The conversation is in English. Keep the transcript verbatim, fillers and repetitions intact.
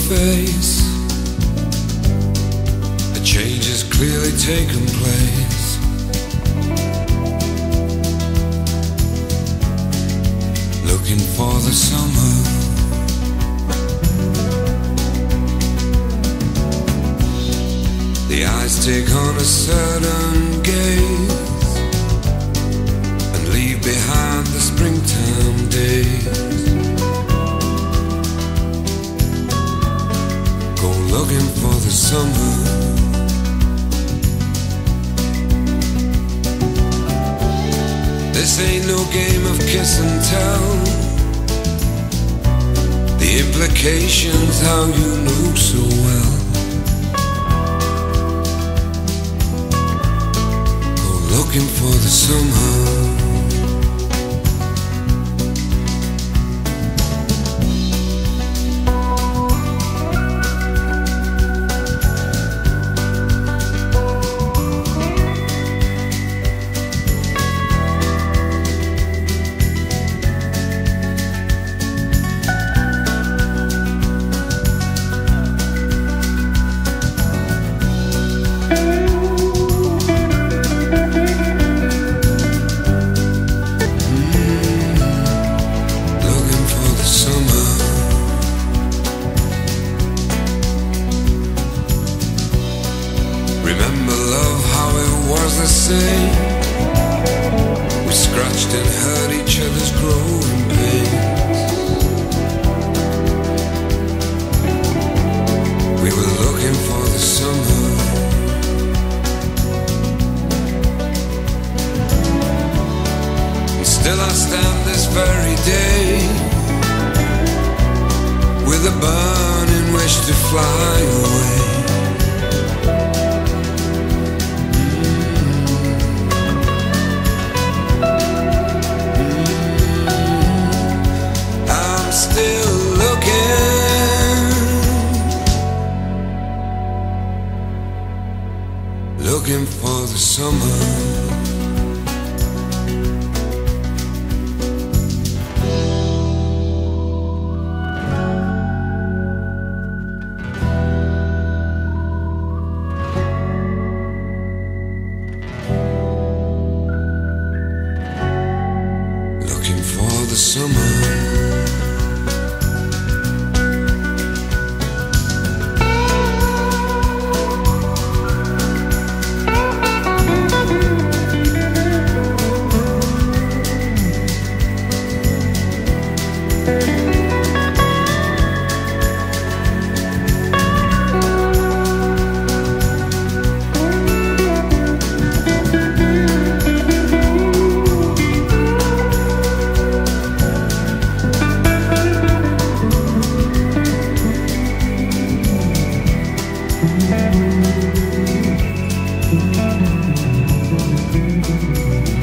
face. A change has clearly taken place. Looking for the summer. The eyes take on a certain gaze and leave behind the springtime days. Go looking for the summer. This ain't no game of kiss and tell. The implications how you know so well. Go looking for the summer. Remember love, how it was the same. We scratched and hurt each other's growing pains. We were looking for the summer. And still I stand this very day with a burning wish to fly away. Still looking, looking for the summer. Looking for the summer. Thank you.